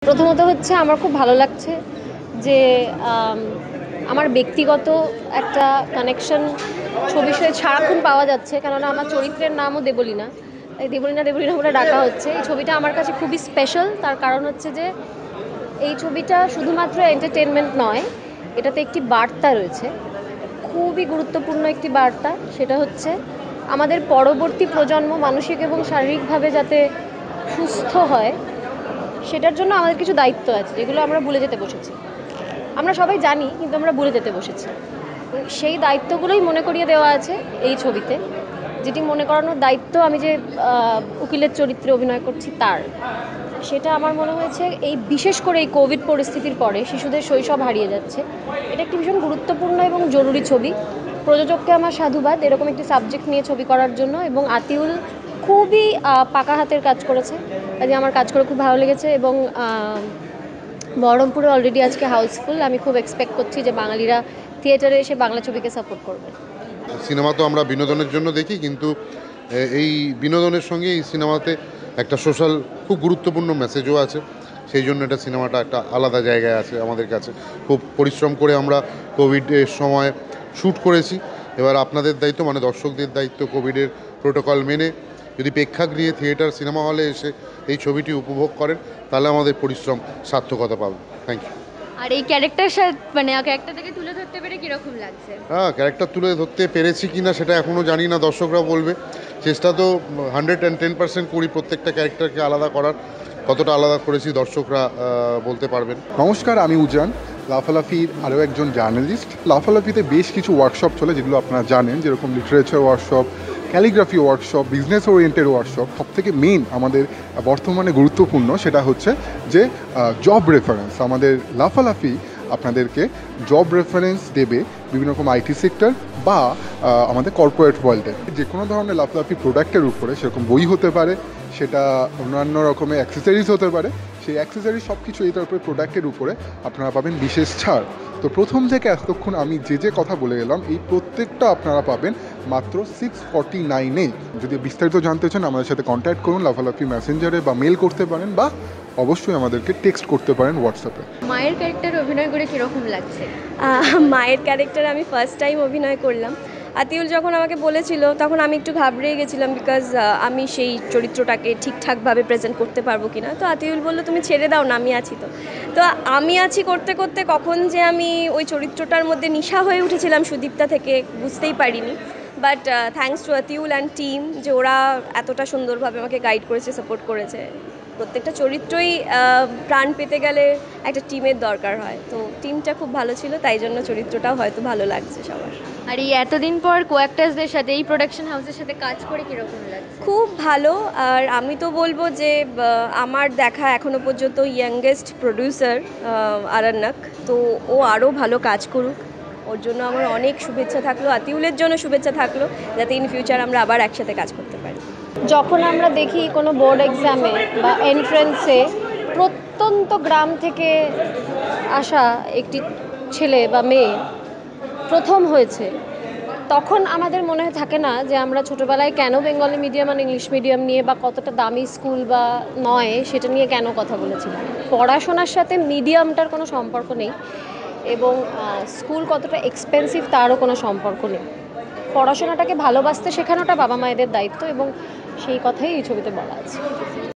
প্রথমত হচ্ছে আমার খুব ভালো লাগছে যে আমার ব্যক্তিগত একটা কানেকশন ছবির সাথে সারাক্ষণ পাওয়া যাচ্ছে, কেননা আমার চরিত্রের নামও দেবলীনা, তাই দেবলীনা দেবলীনা বলে ডাকা হচ্ছে। এই ছবিটা আমার কাছে খুবই স্পেশাল, তার কারণ হচ্ছে যে এই ছবিটা শুধুমাত্র এন্টারটেনমেন্ট নয়, এটাতে একটি বার্তা রয়েছে, খুবই গুরুত্বপূর্ণ একটি বার্তা। সেটা হচ্ছে আমাদের পরবর্তী প্রজন্ম মানসিক এবং শারীরিকভাবে যাতে সুস্থ হয়, সেটার জন্য আমাদের কিছু দায়িত্ব আছে, যেগুলো আমরা ভুলে যেতে বসেছি। আমরা সবাই জানি, কিন্তু আমরা ভুলে যেতে বসেছি। সেই দায়িত্বগুলোই মনে করিয়ে দেওয়া আছে এই ছবিতে, যেটি মনে করানোর দায়িত্ব আমি যে উকিলের চরিত্রে অভিনয় করছি তার। সেটা আমার মনে হয়েছে এই বিশেষ করে এই কোভিড পরিস্থিতির পরে শিশুদের শৈশব হারিয়ে যাচ্ছে, এটা একটি ভীষণ গুরুত্বপূর্ণ এবং জরুরি ছবি। প্রযোজককে আমার সাধুবাদ এরকম একটি সাবজেক্ট নিয়ে ছবি করার জন্য, এবং আতিউল খুবই পাকা হাতের কাজ করেছে, কাজে আমার কাজ করে খুব ভালো লেগেছে। এবং বহরমপুরে অলরেডি আজকে হাউসফুল। আমি খুব এক্সপেক্ট করছি যে বাঙালিরা থিয়েটারে এসে বাংলা ছবিকে সাপোর্ট করবে। সিনেমা তো আমরা বিনোদনের জন্য দেখি, কিন্তু এই বিনোদনের সঙ্গে এই সিনেমাতে একটা সোশ্যাল খুব গুরুত্বপূর্ণ মেসেজও আছে। সেই জন্য এটা সিনেমাটা একটা আলাদা জায়গায় আছে আমাদের কাছে। খুব পরিশ্রম করে আমরা কোভিডের সময় শ্যুট করেছি। এবার আপনাদের দায়িত্ব, মানে দর্শকদের দায়িত্ব, কোভিডের প্রোটোকল মেনে যদি প্রেক্ষাগৃহে থিয়েটার সিনেমা হলে এসে এই ছবিটি উপভোগ করেন, তাহলে আমাদের পরিশ্রম সার্থকতা পাবে। Thank you. আর এই ক্যারেক্টার মানে ক্যারেক্টার থেকে তুলে ধরতে পেরে কিরকম লাগছে? ক্যারেক্টার তুলে ধরতে পেরেছি কি না সেটা এখনও জানি না, দর্শকরা বলবে। চেষ্টা তো 110% করি প্রত্যেকটা ক্যারেক্টারকে আলাদা করার। কতটা আলাদা করেছি দর্শকরা বলতে পারবেন। নমস্কার, আমি উজান, লাফালাফির আরও একজন জার্নালিস্ট। লাফালাফিতে বেশ কিছু ওয়ার্কশপ চলে, যেগুলো আপনারা জানেন, যেরকম literature workshop, calligraphy workshop, business oriented workshop. সবথেকে মেইন আমাদের বর্তমানে গুরুত্বপূর্ণ সেটা হচ্ছে যে জব রেফারেন্স। আমাদের লাফালাফি আপনাদেরকে জব রেফারেন্স দেবে বিভিন্ন রকম আইটি সেক্টর বা আমাদের কর্পোরেট ওয়ার্ল্ডে যে কোনো ধরনের লাফালাফি প্রোডাক্টের উপরে, সেরকম বই হতে পারে, সেটা অন্যান্য রকমের অ্যাক্সেসরিজ হতে পারে। সেই অ্যাক্সেসরিজ সব কিছু এইটার উপরে প্রোডাক্টের উপরে আপনারা পাবেন বিশেষ ছাড়। তো প্রথম থেকে এতক্ষণ আমি যে কথা বলে গেলাম, এই প্রত্যেকটা আপনারা পাবেন মাত্র 649-এ। যদি বিস্তারিত জানতে চান আমাদের সাথে কন্ট্যাক্ট করুন লাফালাফি মেসেঞ্জারে, বা মেল করতে পারেন, বা অবশ্যই আমাদেরকে টেক্সট করতে পারেন হোয়াটসঅ্যাপে। মায়ের ক্যারেক্টার অভিনয় করে কিরকম লাগছে? মায়ের ক্যারেক্টার আমি ফার্স্ট টাইম অভিনয় করলাম। আতিউল যখন আমাকে বলেছিল তখন আমি একটু ঘাবড়ে গেছিলাম, বিকজ আমি সেই চরিত্রটাকে ঠিকঠাকভাবে প্রেজেন্ট করতে পারবো কি না। তো আতিউল বললো তুমি ছেড়ে দাও না, আমি আছি। তো আমি আছি করতে করতে কখন যে আমি ওই চরিত্রটার মধ্যে নিশা হয়ে উঠেছিলাম সুদীপ্তা থেকে, বুঝতেই পারিনি। But thanks to Atiul and team, যে ওরা এতটা সুন্দরভাবে আমাকে গাইড করেছে, সাপোর্ট করেছে। প্রত্যেকটা চরিত্রই প্রাণ পেতে গেলে একটা টিমের দরকার হয়, তো টিমটা খুব ভালো ছিল, তাই জন্য চরিত্রটাও হয়তো ভালো লাগছে সবার। আর এই এতদিন পর কোঅ্যাক্টার্সদের সাথে এই প্রোডাকশন হাউসের সাথে কাজ করে কিরকম লাগছে? খুব ভালো। আর আমি তো বলবো যে আমার দেখা এখনো পর্যন্ত ইয়াংগেস্ট প্রডিউসার আরান্নাক, তো ও আরও ভালো কাজ করুক, ওর জন্য আমার অনেক শুভেচ্ছা থাকলো। আতিউলের জন্য শুভেচ্ছা থাকলো, যাতে ইন ফিউচার আমরা আবার একসাথে কাজ করতে পারি। যখন আমরা দেখি কোনো বোর্ড এক্সামে বা এন্ট্রেন্সে প্রত্যন্ত গ্রাম থেকে আসা একটি ছেলে বা মেয়ে প্রথম হয়েছে, তখন আমাদের মনে থাকে না যে আমরা ছোটোবেলায় কেন বেঙ্গলি মিডিয়াম আর ইংলিশ মিডিয়াম নিয়ে, বা কতটা দামি স্কুল বা নয় সেটা নিয়ে কেন কথা বলেছিলাম। পড়াশোনার সাথে মিডিয়ামটার কোনো সম্পর্ক নেই, এবং স্কুল কতটা এক্সপেন্সিভ তারও কোনো সম্পর্ক নেই। পড়াশোনাটাকে ভালোবাসতে শেখানোটা বাবা মায়েদের দায়িত্ব, এবং সেই কথাই এই ছবিতে বলা আছে।